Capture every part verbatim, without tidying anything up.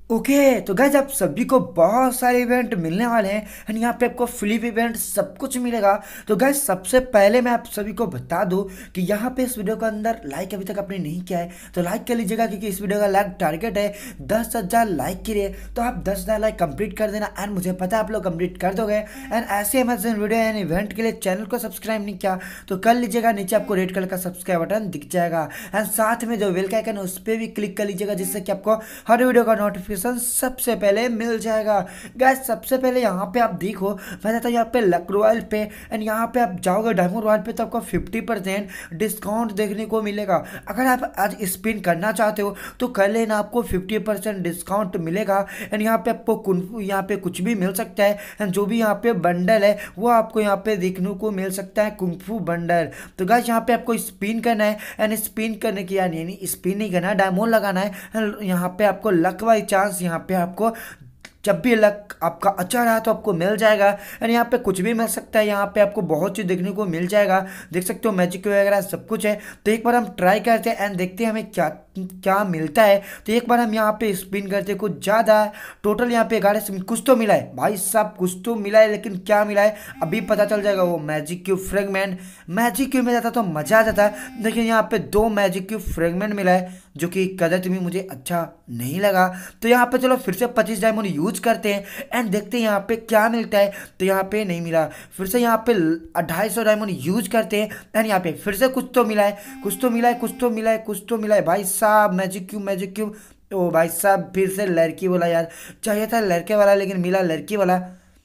Okay तो guys आप सभी को बहुत सारे इवेंट मिलने वाले हैं एंड यहाँ पे आपको फ्लिप इवेंट सब कुछ मिलेगा। तो गाइज सबसे पहले मैं आप सभी को बता दूं कि यहाँ पे इस वीडियो के अंदर लाइक अभी तक आपने नहीं किया है तो लाइक कर लीजिएगा, क्योंकि इस वीडियो का लाइक टारगेट है दस हजार लाइक के लिए। तो आप दस हजार लाइक कंप्लीट कर देना एंड मुझे पता है आप लोग कंप्लीट कर दोगे। एंड ऐसे अमेजन वीडियो एंड इवेंट के लिए चैनल को सब्सक्राइब नहीं किया तो कर लीजिएगा, नीचे आपको रेड कलर का सब्सक्राइब बटन दिख जाएगा एंड साथ में जो बेल का आइकन है उस पर भी क्लिक कर लीजिएगा, जिससे कि आपको हर वीडियो का नोटिफिकेशन सबसे पहले मिल जाएगा। गाइस सबसे पहले यहाँ पे आप देखो, मैं जाता हूँ यहाँ पे लक रॉयल पे एंड यहाँ पे आप जाओगे डायमंड रॉयल पे तो आपको फिफ्टी परसेंट डिस्काउंट देखने को मिलेगा। अगर आप आज स्पिन करना चाहते हो तो कर लेना, आपको फिफ्टी परसेंट डिस्काउंट मिलेगा। एंड यहाँ पे आपको कुंफू यहाँ पे कुछ भी मिल सकता है एंड जो भी यहाँ पे बंडल है वो आपको यहाँ पे देखने को मिल सकता है, कुंफू बंडल। तो गाइस यहाँ पे आपको स्पिन करना है एंड स्पिन करने की यानी स्पिन नहीं करना है, डायमंड लगाना है। यहाँ पे आपको लक बाई चांस यहाँ पे आपको जब भी लक आपका अच्छा रहा तो आपको मिल जाएगा एंड यहाँ पे कुछ भी मिल सकता है। यहाँ पे आपको बहुत चीज़ देखने को मिल जाएगा, देख सकते हो मैजिक वगैरह सब कुछ है। तो एक बार हम ट्राई करते हैं एंड देखते हैं हमें क्या क्या मिलता है। तो एक बार हम यहाँ पे स्पिन करते हैं, कुछ ज़्यादा टोटल यहाँ पे ग्यारह से कुछ तो मिला है भाई साहब, कुछ तो मिला है, लेकिन क्या मिला है अभी पता चल जाएगा। वो magic cube fragment, magic cube में जाता तो मज़ा आ जाता, लेकिन यहाँ पे दो मैजिक क्यूब फ्रेगमेंट मिला है जो कि कदर भी मुझे अच्छा नहीं लगा। तो यहाँ पे चलो फिर से पच्चीस डायमंड यूज करते हैं एंड देखते हैं यहाँ पे क्या मिलता है। तो यहाँ पे नहीं मिला, फिर से यहाँ पे अढ़ाई सौ डायमंड यूज करते हैं एंड यहाँ पे फिर से कुछ तो मिला है, कुछ तो मिला है, कुछ तो मिला है, कुछ तो मिला है भाई साहब। मैजिक क्यूब मैजिक क्यूब ओ भाई साहब, फिर से लड़की वाला यार, चाहिए था लड़के वाला लेकिन मिला लड़की वाला।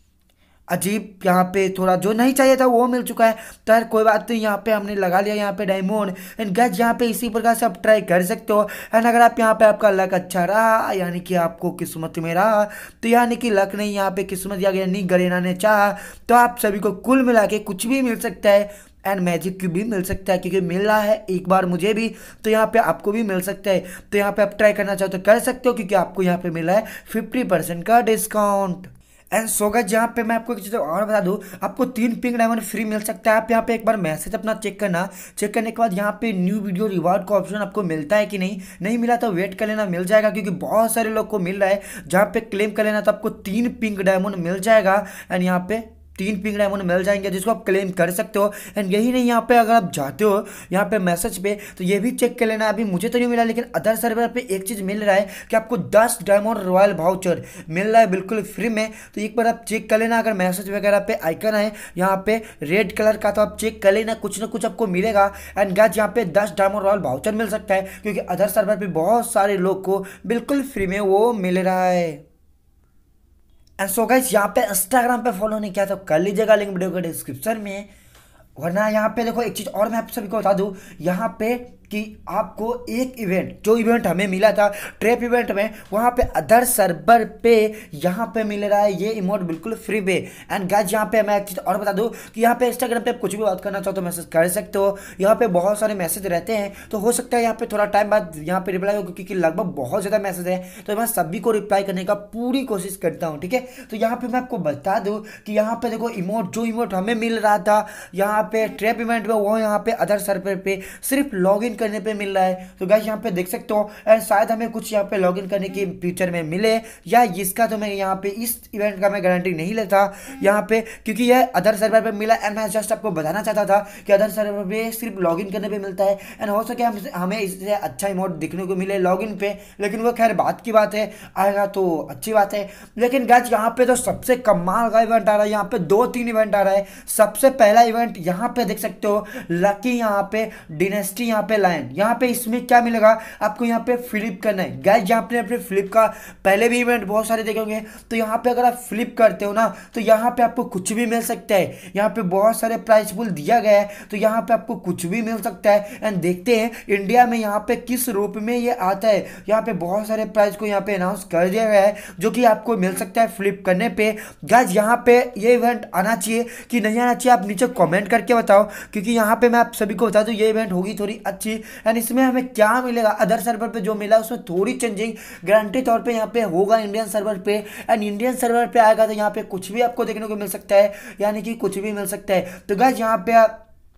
अजीब, यहाँ पे थोड़ा जो नहीं चाहिए था वो मिल चुका है। तो यार कोई बात नहीं, यहाँ पे हमने लगा लिया यहाँ पे डायमंड एंड गैस यहाँ पे इसी प्रकार से आप ट्राई कर सकते हो। एंड अगर आप यहाँ पे आपका लक अच्छा रहा यानी कि आपको किस्मत में रहा, तो यानी कि लक नहीं यहाँ पे किस्मत या यानी गरेना ने चाहा, तो आप सभी को कुल मिला के कुछ भी मिल सकता है एंड मैजिक क्यूब भी मिल सकता है, क्योंकि मिल रहा है एक बार मुझे भी तो यहाँ पे आपको भी मिल सकता है। तो यहाँ पे आप ट्राई करना चाहो तो कर सकते हो, क्योंकि आपको यहाँ पे मिला है फिफ्टी परसेंट का डिस्काउंट। एंड सो गाइस यहाँ पे मैं आपको एक चीज़ और बता दूँ, आपको तीन पिंक डायमंड फ्री मिल सकता है। आप यहाँ पे एक बार मैसेज अपना चेक करना, चेक करने के बाद यहाँ पे न्यू वीडियो रिवार्ड का ऑप्शन आपको मिलता है कि नहीं, नहीं मिला तो वेट कर लेना, मिल जाएगा, क्योंकि बहुत सारे लोग को मिल रहा है। जहाँ पे क्लेम कर लेना तो आपको तीन पिंक डायमंड मिल जाएगा एंड यहाँ पे तीन पिंक डायमंड मिल जाएंगे जिसको आप क्लेम कर सकते हो। एंड यही नहीं, यहाँ पे अगर आप जाते हो यहाँ पे मैसेज पे तो ये भी चेक कर लेना। अभी मुझे तो नहीं मिला, लेकिन अदर सर्वर पे एक चीज़ मिल रहा है कि आपको दस डायमंड रॉयल वाउचर मिल रहा है बिल्कुल फ्री में। तो एक बार आप चेक कर लेना, अगर मैसेज वगैरह पे आइकन है यहाँ पे रेड कलर का तो आप चेक कर लेना, कुछ ना कुछ आपको मिलेगा। एंड गाइस यहाँ पे दस डायमंड रॉयल वाउचर मिल सकता है, क्योंकि अदर सर्वर पे बहुत सारे लोग को बिल्कुल फ्री में वो मिल रहा है। एंड सो गाइस यहाँ पे इंस्टाग्राम पे फॉलो नहीं किया तो कर लीजिएगा, लिंक वीडियो के डिस्क्रिप्शन में। वरना यहाँ पे देखो एक चीज़ और मैं आप सभी को बता दूँ यहाँ पे कि आपको एक इवेंट, जो इवेंट हमें मिला था ट्रैप इवेंट में, वहाँ पे अदर सर्वर पे यहाँ पे मिल रहा है ये इमोट बिल्कुल फ्री पे। एंड गाइस यहाँ पे मैं एक चीज़ और बता दूँ कि यहाँ पे इंस्टाग्राम पे आप कुछ भी बात करना चाहो तो मैसेज कर सकते हो। यहाँ पे बहुत सारे मैसेज रहते हैं, तो हो सकता है यहाँ पे थोड़ा टाइम बाद यहाँ पे रिप्लाई हो, क्योंकि लगभग बहुत ज़्यादा मैसेज है, तो मैं सभी को रिप्लाई करने का पूरी कोशिश करता हूँ, ठीक है। तो यहाँ पे मैं आपको बता दूँ कि यहाँ पे देखो इमोट, जो इमोट हमें मिल रहा था यहाँ पे ट्रैप इवेंट में, वो यहाँ पे अदर सर्वर पे सिर्फ लॉग इन करने पे मिल रहा है। तो गाइस यहाँ पे देख सकते हो एंड शायद हमें कुछ यहाँ पे लॉगिन करने की फ्यूचर में मिले, या इसका तो मैं यहाँ पे इस इवेंट का मैं गारंटी नहीं लेता यहाँ पे, क्योंकि यह अदर सर्वर पे मिला। एंड मैं जस्ट आपको बताना चाहता था कि अदर सर्वर पे सिर्फ लॉगिन करने पे मिलता है एंड हो सके हम हमें इससे अच्छा इमोट दिखने को मिले लॉगिन पे, लेकिन वो खैर बात की बात है, आएगा तो अच्छी बात है। लेकिन गाइस यहाँ पे तो सबसे कमाल का इवेंट आ रहा है, यहाँ पे दो तीन इवेंट आ रहा है। सबसे पहला इवेंट यहाँ पे देख सकते हो लकी, यहाँ पे डिनेस्टी, यहाँ पे लायन, यहाँ पे इसमें क्या मिलेगा आपको, यहाँ पे फ्लिप करना है। गाइस यहाँ पे अपने फ्लिप का पहले भी इवेंट बहुत सारे देखे होंगे, तो यहाँ पे अगर आप फ्लिप करते हो ना तो यहाँ पे आपको कुछ भी मिल सकता है। यहाँ पे बहुत सारे प्राइस पुल दिया गया है, तो यहाँ पे आपको कुछ भी मिल सकता है। एंड देखते हैं इंडिया में यहाँ पे किस रूप में ये आता है। यहाँ पे बहुत सारे प्राइस को यहाँ पे अनाउंस कर दिया गया है जो कि आपको मिल सकता है फ्लिप करने पे। गाइस यहाँ पे ये इवेंट आना चाहिए कि नहीं आना चाहिए, आप नीचे कॉमेंट करके बताओ, क्योंकि यहाँ पे मैं आप सभी को बता दूँ ये इवेंट होगी थोड़ी अच्छी। एंड इसमें हमें क्या मिलेगा, अदर सर्वर पे जो मिला उसमें थोड़ी चेंजिंग गारंटी तौर पे यहाँ पे होगा इंडियन सर्वर पे। एंड इंडियन सर्वर पे आएगा तो यहाँ पे कुछ भी आपको देखने को मिल सकता है, यानी कि कुछ भी मिल सकता है। तो गाइस यहाँ पे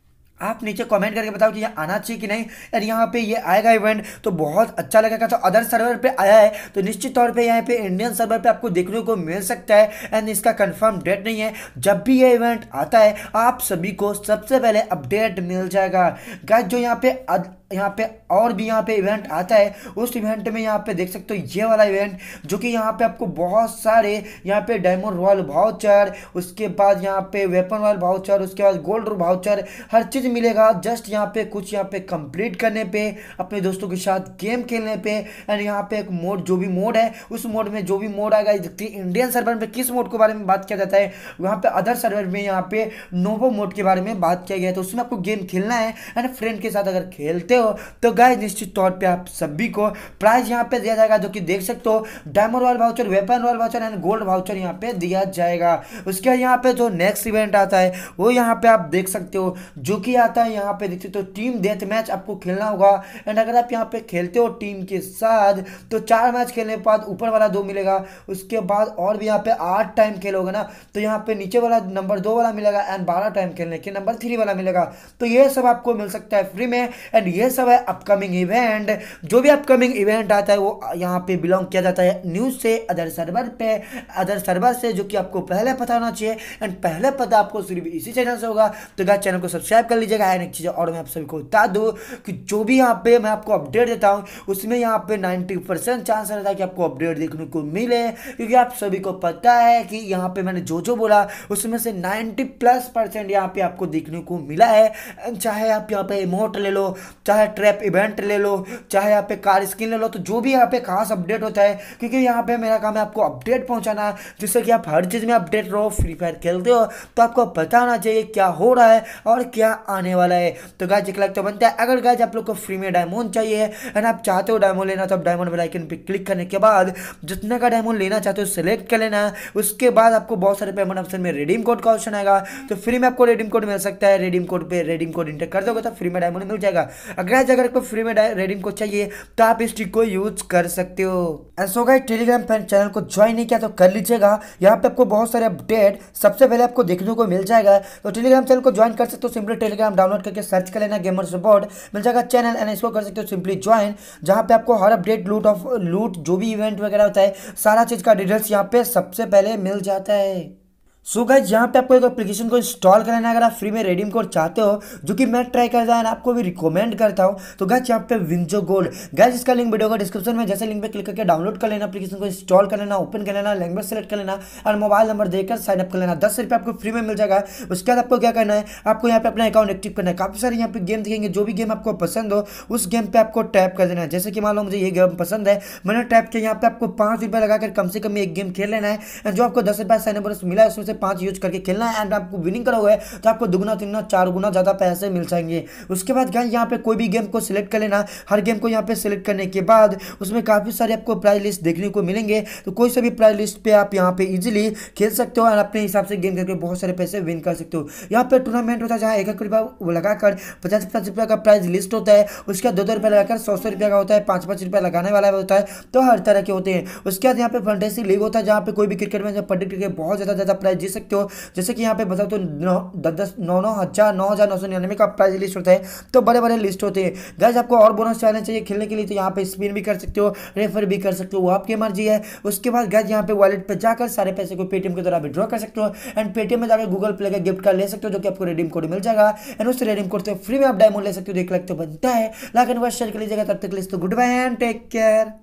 आप नीचे कमेंट करके बताओ कि ये आना चाहिए कि नहीं। एंड यहाँ पे ये आएगा इवेंट तो बहुत अच्छा लगेगा। तो अदर सर्वर पे आया है तो निश्चित तौर पे यहाँ पे इंडियन सर्वर पे आपको देखने को मिल सकता है। एंड इसका कंफर्म डेट नहीं है। जब भी ये इवेंट आता है आप सभी को सबसे पहले अपडेट मिल जाएगा। गाइस जो यहाँ पे अद, यहाँ पे और भी यहाँ पे इवेंट आता है उस इवेंट में यहाँ पे देख सकते हो ये वाला इवेंट जो कि यहाँ पे आपको बहुत सारे यहाँ पे डायमंड रॉयल वाउचर, उसके बाद यहाँ पे वेपन रॉयल वाउचर, उसके बाद गोल्ड वाउचर, हर चीज़ मिलेगा जस्ट यहाँ पे कुछ यहाँ पे कंप्लीट करने पे, अपने दोस्तों के साथ गेम खेलने पे। एंड यहाँ पे एक मोड जो भी मोड है उस मोड में जो भी मोड आएगा, इंडियन सर्वर में किस मोड के बारे में बात किया जाता है वहाँ पे अदर सर्वर में यहाँ पे नोवो मोड के बारे में बात किया गया है। तो उसमें आपको गेम खेलना है एंड फ्रेंड के साथ अगर खेलते हो तो गाइस निश्चित तौर पे आप सभी को प्राइज यहाँ पे दिया जाएगा जो कि देख सकते हो diamond royal voucher, weapon royal voucher and gold voucher यहाँ पे दिया जाएगा। उसके बाद यहाँ पे जो नेक्स्ट इवेंट आता है वो यहाँ पे आप देख सकते हो जो कि आता है यहाँ पे देख सकते हो टीम डेथ मैच आपको खेलना होगा। एंड अगर आप यहाँ पे खेलते हो टीम के साथ तो चार मैच खेलने के बाद ऊपर वाला दो मिलेगा। उसके बाद और भी यहाँ पे आठ टाइम खेलोगे ना तो यहाँ पे नीचे वाला नंबर दो वाला मिलेगा एंड बारह टाइम खेलने के नंबर थ्री वाला मिलेगा। तो ये सब आपको मिल सकता है फ्री में। एंड ये सब है अपकमिंग इवेंट। जो भी अपकमिंग इवेंट आता है वो यहाँ पे बिलोंग किया जाता है न्यूज से, अदर सर्वर पे, अदर सर्वर से, जो कि आपको पहले पता होना चाहिए। एंड पहले पता आपको सिर्फ इसी चैनल से होगा। तो गाइस चैनल को सब्सक्राइब कर लीजिएगा। एंड एक चीज़ और मैं आप सभी को बता दूं कि जो भी यहाँ पे मैं आपको अपडेट देता हूँ उसमें यहाँ पे नाइन्टी परसेंट चांस रहता है कि आपको अपडेट देखने को मिले, क्योंकि आप सभी को पता है कि यहाँ पे मैंने जो जो बोला उसमें से नाइन्टी प्लस परसेंट यहाँ पे आपको देखने को मिला है। चाहे आप यहाँ पे इमोट ले लो, चाहे ट्रैप इवेंट ले लो, चाहे यहाँ पे कार स्किन ले लो, तो जो भी यहाँ पे खास अपडेट होता है, क्योंकि यहाँ पे मेरा काम है आपको अपडेट पहुंचाना, जिससे कि आप हर चीज़ में अपडेट रहो। फ्री फायर खेलते हो तो आपको पता होना चाहिए क्या हो रहा है और क्या आने वाला है। तो गाइस एक लाइक तो बनता है। अगर गाइस आप लोग को फ्री में डायमंड चाहिए एंड आप चाहते हो डायमंड लेना तो आप डायमंड वाला आइकन पे क्लिक करने के बाद जितने का डायमंड लेना चाहते हो सिलेक्ट कर लेना। उसके बाद आपको बहुत सारे पेमेंट ऑप्शन में रिडीम कोड का ऑप्शन आएगा तो फ्री में आपको रिडीम कोड मिल सकता है। रिडीम कोड पे रिडीम कोड इंटर कर दोगे तो फ्री में डायमंड मिल जाएगा। अगर अगर आपको फ्री में रिडीम कोड चाहिए तो आप इस ट्रिक को यूज कर सकते हो। सो गाइस टेलीग्राम पर चैनल को ज्वाइन नहीं किया तो कर लीजिएगा। यहाँ पे आपको बहुत सारे अपडेट सबसे पहले आपको देखने को मिल जाएगा। तो टेलीग्राम चैनल को ज्वाइन कर सकते हो, सिंपली टेलीग्राम डाउनलोड करके सर्च कर लेना गेमर सपोर्ट, मिल जाएगा चैनल। एंड इसको कर सकते हो सिंपली ज्वाइन, जहाँ पे आपको हर अपडेट लूट ऑफ लूट जो भी इवेंट वगैरह होता है सारा चीज़ का डिटेल्स यहाँ पे सबसे पहले मिल जाता है। सो गाइस यहाँ पे आपको एक एप्लीकेशन को इंस्टॉल करना है अगर आप फ्री में रिडीम कोड चाहते हो, जो कि मैं ट्राई करता है आपको भी रिकमेंड करता हूँ। तो गाइस यहाँ पे विंजो गोल्ड, गाइस इसका लिंक वीडियो का डिस्क्रिप्शन में, जैसे लिंक पे क्लिक करके डाउनलोड कर लेना, एप्लीकेशन को इंस्टॉल कर लेना, ओपन कर लेना, लैंग्वेज सेलेक्ट कर लेना और मोबाइल नंबर देकर साइन अप कर लेना। दस रुपये आपको फ्री में मिल जाएगा। उसके बाद आपको क्या करना है, आपको यहाँ पे अपना अकाउंट एक्टिव करना है। काफी सारे यहाँ पे गेम दिखेंगे, जो भी गेम आपको पसंद हो उस गेम पे आपको टैप कर देना है। जैसे कि मान लो मुझे ये गेम पसंद है, मैंने टैप किया, यहाँ पे आपको पाँच रुपये लगाकर कम से कम एक गेम खेल लेना है। जो आपको दस रुपये साइन अप बोनस मिला है उसमें से पाँच यूज करके एंड आपको विनिंग करोगे तो आपको दुगना तीन गुना चार गुना ज्यादा पैसे मिल जाएंगे। उसके बाद गाइस यहाँ पे कोई भी गेम को सिलेक्ट कर लेना। हर गेम को यहाँ पे सिलेक्ट करने के बाद उसमें काफी सारे आपको प्राइस लिस्ट देखने को मिलेंगे। तो कोई सा भी प्राइस लिस्ट पे आप यहाँ पे इजीली खेल सकते हो और अपने हिसाब से गेम करके बहुत सारे पैसे विन कर सकते हो। यहाँ पे टूर्नामेंट होता है जहाँ एक एक रुपया लगाकर पचास पचास रुपया का प्राइस लिस्ट होता है। उसके बाद दो दो रुपया लगाकर सौ सौ रुपया का होता है, पाँच पाँच रुपया लगाने वाला होता है। तो हर तरह के होते हैं। उसके बाद यहाँ पे फैंटेसी लीग होता है जहाँ पे कोई भी क्रिकेट में प्रेडिक्ट करके बहुत ज्यादा ज्यादा प्राइस जीत सकते हो। जैसे कि यहाँ पे बताओ तो दस दस नौ नौ हजार नौ हजार नौ सौ निन्यानवे का प्राइस लिस्ट होता है। तो बड़े बड़े लिस्ट होते हैं। गाइस आपको और बोनस चैलेंज चाहिए खेलने के लिए तो यहाँ पे स्पिन भी कर सकते हो, रेफर भी कर सकते हो, वो आपकी मर्जी है। उसके बाद गाइस यहाँ पे वॉलेट पे जाकर सारे पैसे को पेटीएम के द्वारा विड्रॉ कर सकते हो एंड पेटीएम में जाकर गूगल प्ले का गिफ्ट कार्ड ले सकते हो, जो कि आपको रिडीम कोड मिल जाएगा। एंड उस रिडीम कोड से फ्री में आप डायमंड ले सकते हो। देख लगते बनता है, लाइक एंड शेयर कर लीजिएगा। तब तक के लिए good bye and take care.